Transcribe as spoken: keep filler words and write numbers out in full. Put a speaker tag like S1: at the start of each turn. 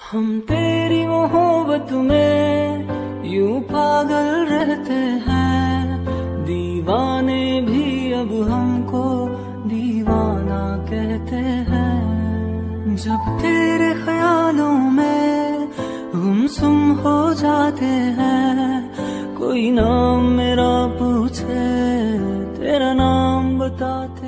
S1: हम तेरी मोहब्बत में यूं पागल रहते हैं, दीवाने भी अब हमको दीवाना कहते हैं। जब तेरे ख्यालों में गुमसुम हो जाते हैं, कोई नाम मेरा पूछे तेरा नाम बताते